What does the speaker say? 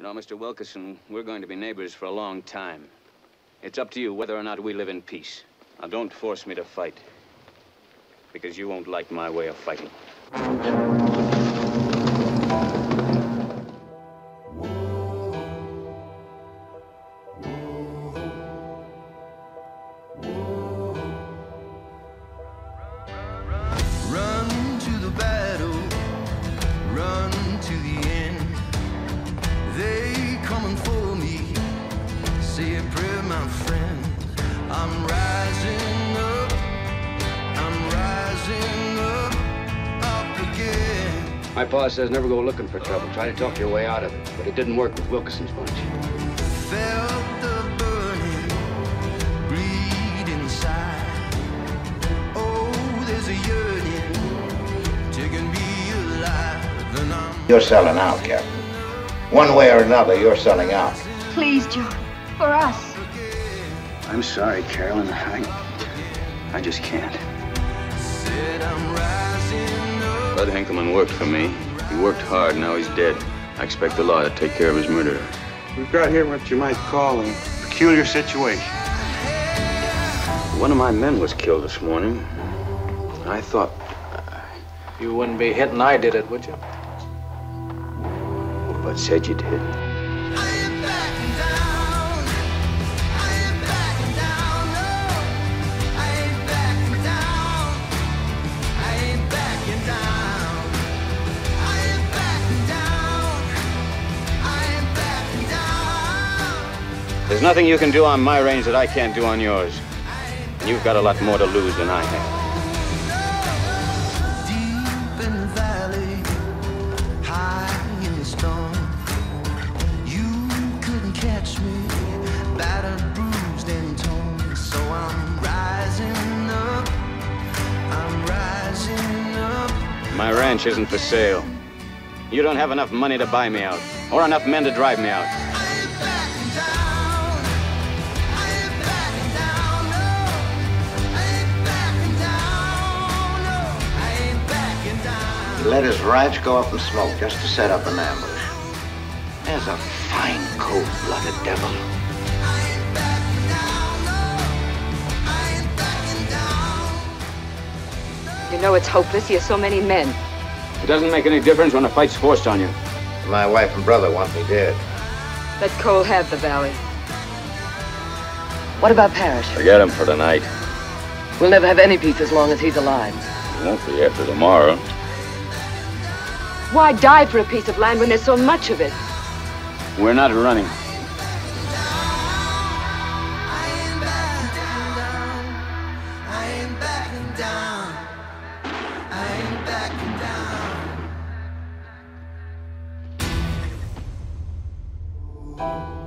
You know, Mr. Wilkerson, we're going to be neighbors for a long time. It's up to you whether or not we live in peace. Now, don't force me to fight, because you won't like my way of fighting. Run to the battle, run to the end. They coming for me, say a prayer, my friend. I'm rising up, I'm rising up again. My pa says never go looking for trouble. Try to talk your way out of it. But it didn't work with Wilkerson's bunch. Felt the burning, bleed inside. Oh, there's a yearning, taking me alive, and I'm... You're selling out, Captain. One way or another, you're selling out. Please, John, for us. I'm sorry, Carolyn. I just can't. Said I'm rising up. Bud Henkelman worked for me. He worked hard, now he's dead. I expect the law to take care of his murderer. We've got here what you might call a peculiar situation. One of my men was killed this morning. I thought... You wouldn't be hitting I did it, would you? Well, Bud said you did. There's nothing you can do on my range that I can't do on yours. And you've got a lot more to lose than I have. Deep in the valley, high in the storm, you couldn't catch me, battered, bruised, and torn. So I'm rising up, I'm rising up. My ranch isn't for sale. You don't have enough money to buy me out, or enough men to drive me out. He let his ranch go up in smoke just to set up an ambush. There's a fine, cold-blooded devil. You know it's hopeless. You have so many men. It doesn't make any difference when a fight's forced on you. My wife and brother want me dead. Let Cole have the valley. What about Parrish? Forget him for tonight. We'll never have any peace as long as he's alive. It won't be after tomorrow. Why die for a piece of land when there's so much of it? We're not running. Down.